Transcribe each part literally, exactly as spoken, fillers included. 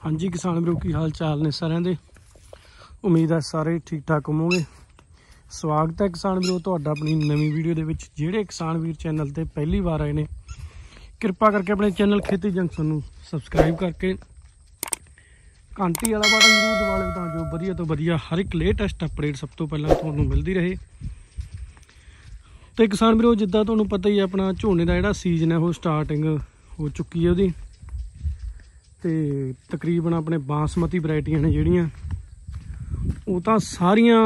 हाँ जी किसान वीरों की हाल चाल ने सारे दे। उम्मीद है सारे ठीक ठाक होवोगे। स्वागत है किसान वीरों तुहाडा अपनी नवी वीडियो दे विच। जिहड़े किसान वीर चैनल ते पहली बार आए ने कृपा करके अपने चैनल खेती जंक्शन नूं सबसक्राइब करके घंटी वाला बटन जरूर दबा लिओ तां जो वधिया तो वधिया हर एक लेटेस्ट अपडेट सब तो पहलां तुहानूं मिलदी रहे। तो किसान वीरों जिद्दां तुहानूं पता ही अपना झोने का जिहड़ा सीजन है वो स्टार्टिंग हो चुकी है उहदी। ते तकरीबन अपने बासमती वैरायटियां ने जिहड़ियां वो तां सारियां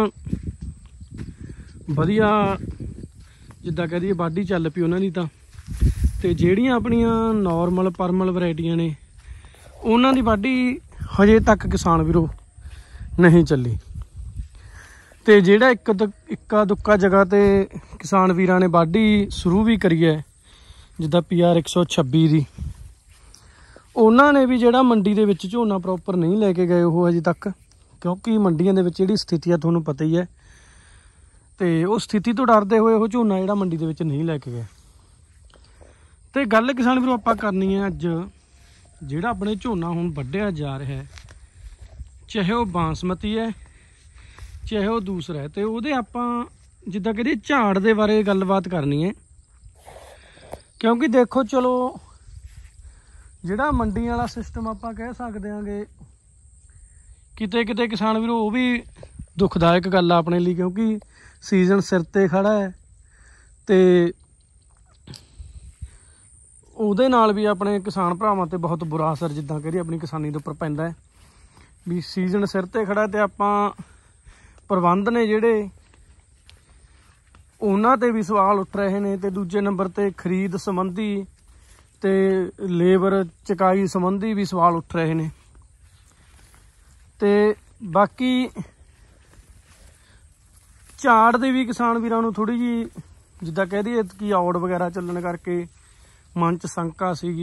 वधिया जिद्दां कह दईए वाढी चल पई उन्हां दी तां। ते जिहड़ियां अपनियां नॉर्मल परमल वैरायटियां ने उन्हां दी वाढी हजे तक किसान वीरों नहीं चली। ते जिहड़ा एक इक्का दुक्का जगह ते किसान वीरां ने वाढी शुरू भी करी है जिद्दां पी आर एक सौ छब्बी दी, उन्होंने भी जिहड़ा मंडी दे विच झोना प्रॉपर नहीं लैके गए वो अजे तक, क्योंकि मंडियां दे विच जिहड़ी स्थिति है तुहानूं पता ही है। तो उस स्थिति तो डरदे हुए वो झोना जिहड़ा मंडी दे विच नहीं लैके गए। तो गल किसान वीरों आपां करनी है अज जिहड़ा अपने झोना हुण वड्ढिया जा रहा है, चाहे वो बासमती है चाहे वो दूसरा है, तो उहदे आपां जिद्दां कहिए झाड़ दे बारे गलबात करनी है। क्योंकि देखो चलो जिहड़ा मंडी वाला सिस्टम आपां कह सकदे हांगे किते किते किसान वीरों वो भी दुखदायक गल अपने लिए, क्योंकि सीजन सिर ते खड़ा है ते ਉਹਦੇ ਨਾਲ भी अपने किसान भरावां ते बहुत बुरा असर जिद्दां करिए अपनी किसानी दे उपर पैंदा है। भी सीजन सिर ते खड़ा ते आपां प्रबंध ने जिहड़े उन्हां ते भी सवाल उठ रहे ने। ते दूजे नंबर ते खरीद संबंधी ते लेबर चकाई संबंधी भी सवाल उठ रहे ने। ते बाकी झाड़ दे भी किसान वीरां नूं थोड़ी जी जिद्दां कह दईए कि औड़ वगैरह चलण करके मन च शंका सीगी।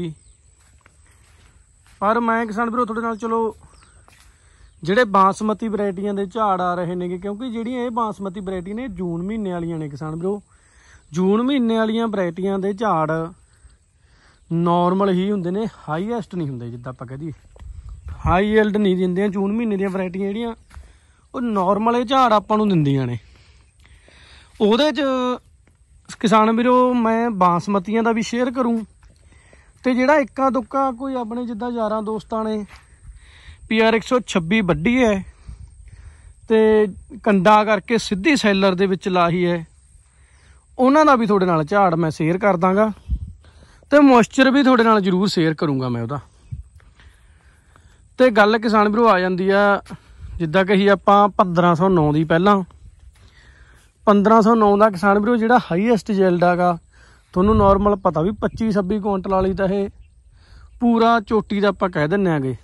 पर मैं किसान वीरों थोड़े नाल चलो जिहड़े बासमती वैरायटियां दे झाड़ आ रहे ने, क्योंकि जिहड़ियां ये बासमती वैरायटी ने जून महीने वालियां ने किसान वीरों, जून महीने वालियां वैरायटियां दे झाड़ नॉर्मल ही हुंदे ने, हाईएस्ट नहीं हुंदे। जिद्दां आपां कह दईए हाई यील्ड नहीं दिंदियां जून महीने दीयां वैरायटियां जिहड़ियां वो नॉर्मल झाड़ आपां नूं दिंदियां ने। उहदे च किसान वीरों मैं बासमतियां दा भी शेयर करूँ तो जिहड़ा इक्का दुक्का कोई अपने जिद्दां यारां दोस्तां ने पी आर एक सौ छब्बी वड्डी है तो कंडा करके सीधी सैलर दे विच लाही है, उन्हां दा भी थोड़े नाल झाड़ मैं शेयर कर दांगा। तो मॉइस्चर भी थोड़े नाल जरूर शेयर करूँगा मैं उहदा। तो गल किसान वीरों आ जांदी आ जिद्दां कही आपां पंद्रह सौ नौ दी पहलां पंद्रह सौ नौ का किसान वीरों जिहड़ा हाईएस्ट यील्ड आगा तुहानूं नॉर्मल पता भी पच्ची छब्बी कुंटल वाली तो यह पूरा चोटी का आपां कह दिंदे आंगे।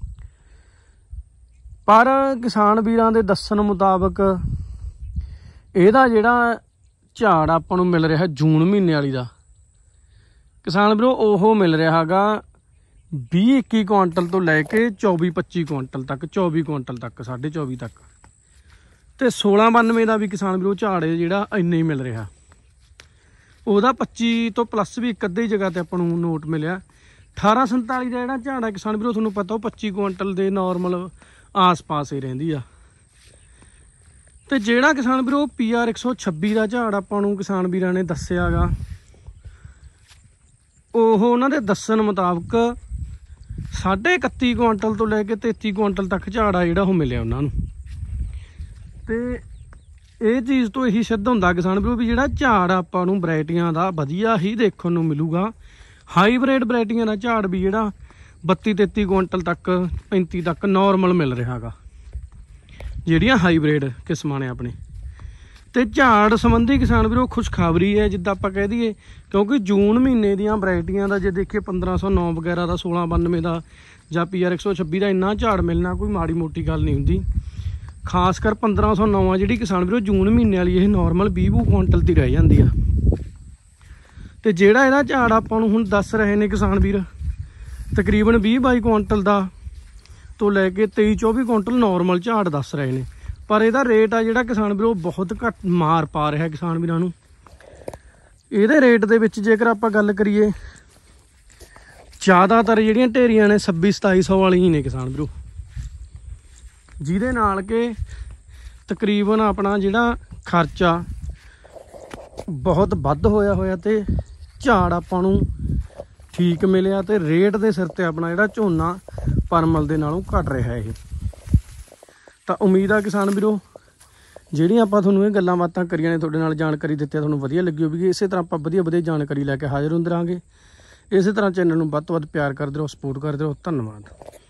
पर किसान वीरां दे दस्सण मुताबक इहदा जिहड़ा झाड़ आपां नूं मिल रहा जून महीने वाली दा किसान वीरों ओह मिल रहा गा बीह इक्की कुंटल तो लैके चौबी पच्ची कुंटल तक, चौबी कुंटल तक, साढ़े चौबी तक। तो सोलह बानवे का भी किसान वीरों झाड़ जिहड़ा इन्ना ही मिल रहा, वह पच्ची तो प्लस भी एक अद्धी जगह ते आपां नूं नोट मिलिया। अठारह संताली का जिहड़ा झाड़ है किसान वीरों तुहानूं पता वो पच्ची कुंटल के नॉर्मल आस पास ही रहिंदी आ। तो जिहड़ा किसान वीरों पी आर एक सौ छब्बी का झाड़ आपां नूं किसान वीरां ने दस्सिया गा ओह उन्हां दे दस्सण मुताबक साढ़े इकत्ती कुंटल तो लैके तेती कुंटल तक झाड़ आ जिहड़ा ओह मिलिया उन्हां नूं। तो ये चीज़ तो यही सिद्ध होंदा किसान वीरों भी जिहड़ा झाड़ आपां नूं वैरायटियां दा वधिया ही देखण नूं मिलूगा। हाईब्रिड वैरायटियां दा झाड़ भी जिहड़ा बत्ती तेती कुंटल तक पैंती तक नॉर्मल मिल रहा गा जिहड़ियां हाईब्रिड किस्मां ने अपने। तो झाड़ संबंधी किसान वीरों खुशखबरी है जिद्दां आपां कह दईए, क्योंकि जून महीने दीयां वैरायटियां दा जे देखिए पंद्रह सौ नौ वगैरह का सोलह बानवे का जां पी आर एक सौ छब्बी का इन्ना झाड़ मिलना कोई माड़ी मोटी गल नहीं हुंदी। खासकर पंद्रह सौ नौ जी किसान वीरों जून महीने वाली ये नॉर्मल बीह बू कुंटल की रह जाती है। तो जिहड़ा इहदा झाड़ आपां नूं हुण दस रहे ने किसान वीर तकरीबन बीह बाई कुंटल का तो लैके तेई चौबी कुंटल नॉर्मल झाड़ दस रहे ने। पर इहदा रेट आ जिहड़ा किसान वीरों बहुत घट मार पा रहा किसान वीरां नूं। इहदे रेट दे विच जेकर आपां गल करिए ਜ਼ਿਆਦਾਤਰ ਜਿਹੜੀਆਂ ਢੇਰੀਆਂ ਨੇ ਛੱਬੀ ਸਤਾਈ ਸੌ ਵਾਲੀ ਹੀ ਨੇ ਕਿਸਾਨ ਵੀਰੋ, ਜਿਹਦੇ ਨਾਲ ਕਿ ਤਕਰੀਬਨ ਆਪਣਾ ਜਿਹੜਾ ਖਰਚਾ ਬਹੁਤ ਵੱਧ ਹੋਇਆ ਹੋਇਆ ਤੇ ਝਾੜ ਆਪਾਂ ਨੂੰ ਠੀਕ ਮਿਲਿਆ ਤੇ ਰੇਟ ਦੇ ਸਿਰ ਤੇ ਆਪਣਾ ਜਿਹੜਾ ਝੋਨਾ ਪਰਮਲ ਦੇ ਨਾਲੋਂ ਘਟ ਰਿਹਾ ਇਹ। ਤਾਂ ਉਮੀਦ ਆ ਕਿਸਾਨ ਵੀਰੋ ਜਿਹੜੀਆਂ ਆਪਾਂ ਤੁਹਾਨੂੰ ਇਹ ਗੱਲਾਂ ਬਾਤਾਂ ਕਰੀਆਂ ਨੇ, ਤੁਹਾਡੇ ਨਾਲ ਜਾਣਕਾਰੀ ਦਿੱਤੀ, ਤੁਹਾਨੂੰ ਵਧੀਆ ਲੱਗੀ ਹੋਵੇਗੀ। ਇਸੇ ਤਰ੍ਹਾਂ ਆਪਾਂ ਵਧੀਆ ਵਧੀਆ ਜਾਣਕਾਰੀ ਲੈ ਕੇ ਹਾਜ਼ਰ ਹੁੰਦੇ ਰਹਾਂਗੇ। ਇਸੇ ਤਰ੍ਹਾਂ ਚੈਨਲ ਨੂੰ ਵੱਧ ਤੋਂ ਵੱਧ ਪਿਆਰ ਕਰਦੇ ਰਹੋ, ਸਪੋਰਟ ਕਰਦੇ ਰਹੋ। ਧੰਨਵਾਦ।